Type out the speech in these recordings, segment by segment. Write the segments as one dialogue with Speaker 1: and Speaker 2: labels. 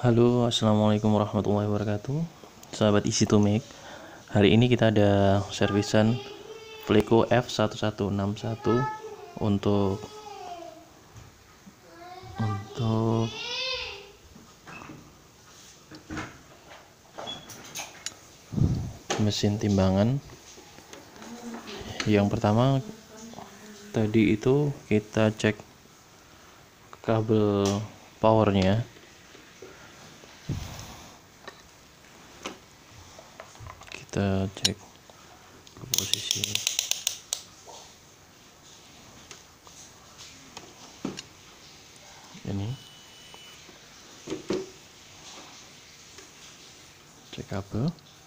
Speaker 1: Halo, assalamualaikum warahmatullahi wabarakatuh. Sahabat Easy to Make. Hari ini kita ada servisan Fleco F1161 untuk mesin timbangan. Yang pertama tadi itu kita cek kabel powernya. Kita cek ke posisi ini, cek kabel.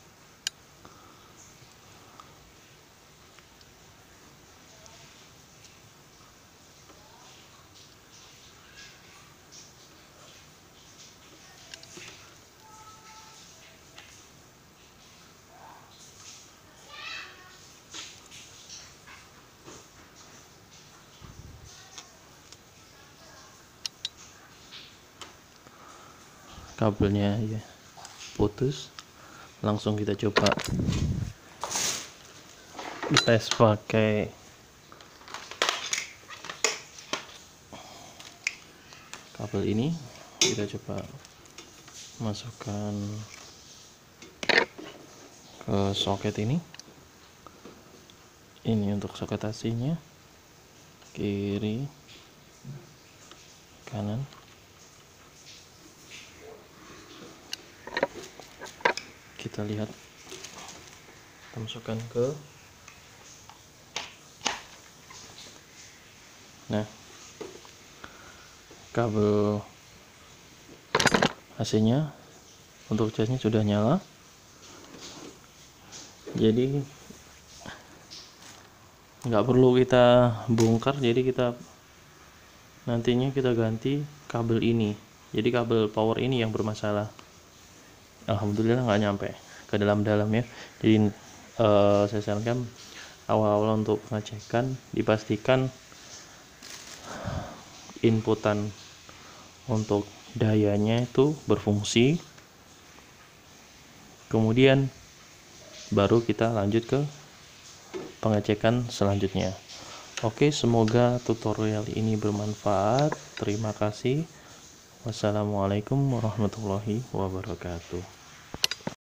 Speaker 1: Kabelnya ya putus, langsung kita coba tes pakai kabel ini. Kita coba masukkan ke soket ini untuk soket AC-nya, kiri kanan. Kita lihat, kita masukkan ke kabel AC-nya. Untuk casnya sudah nyala, jadi nggak perlu kita bongkar. Jadi nantinya kita ganti kabel ini. Jadi kabel power ini yang bermasalah. Alhamdulillah nggak nyampe ke dalam-dalam ya. Jadi saya sarankan awal-awal untuk pengecekan dipastikan inputan untuk dayanya itu berfungsi, kemudian baru kita lanjut ke pengecekan selanjutnya. Oke, semoga tutorial ini bermanfaat. Terima kasih. Wassalamualaikum warahmatullahi wabarakatuh.